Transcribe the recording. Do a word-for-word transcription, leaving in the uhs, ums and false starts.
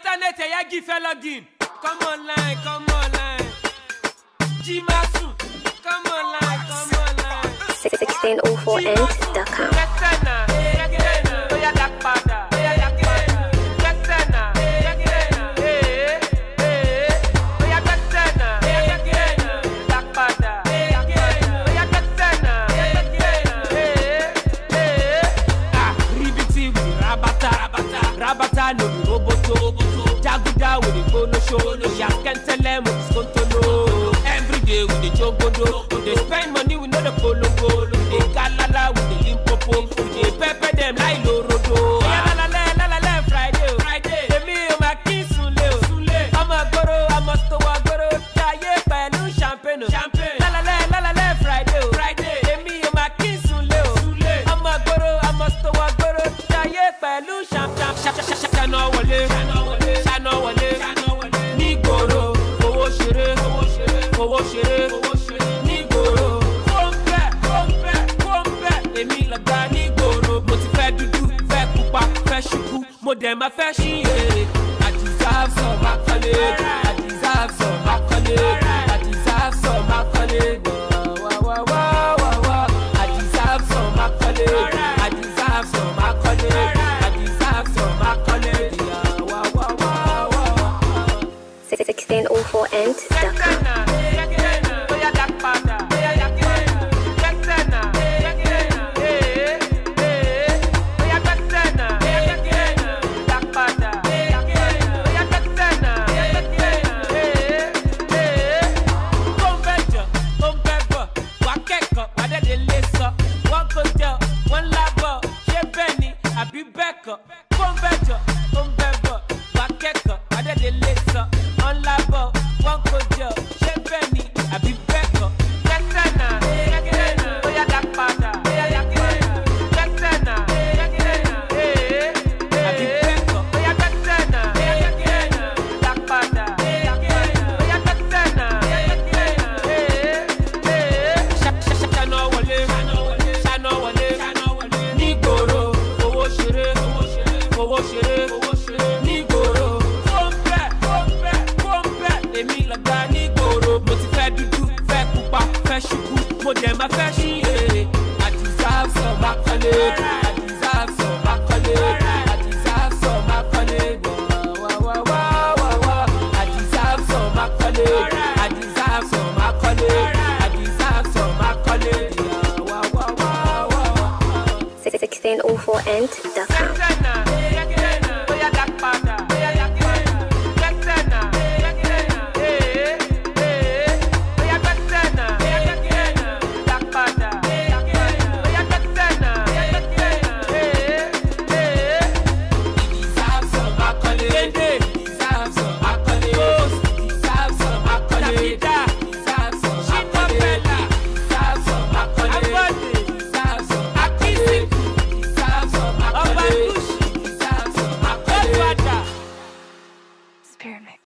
internet e ya give login. Come online, come online. Jimasu, come online, come online. sixteen oh four end dot com. Rabata no be roboto, Jaguda with the polo show, no ya can't tell them what's going to know. Every day with the jogodo, they spend money with no the polo go, they galala with the limpopo, they pepper them like lorodo. La la la la la la Friday, Friday. They me my kiss sule, sule. I'm a goro, I'm a stowa goro, jaye pelu champagne, champagne. La la la la la la Friday, Friday. They me my kiss sule, sule. I'm a goro, I'm a stowa goro, jaye pelu champagne. Shana wale, shana wale, ni goro, fowo shere, fowo shere, ni goro. Kompe, kompe, kompe, emi laga ni goro. Mo ti fẹ́ dúdú, fẹ́ pupa, fẹ́ ṣùkú, mo dẹ̀ ma fẹ́ ṣiyèrè. I deserve some accolade, I deserve some accolade, I deserve some accolade. Wah wah wah wah wah. I deserve some accolade, I deserve some accolade. sixteen oh four end dot com. I deserve some accolade, I deserve some accolade, I deserve some accolade. Wah wah wah wah wah. I deserve some accolade, I deserve some accolade, I deserve some accolade. Wah wah wah wah wah. sixteen oh four end dot com.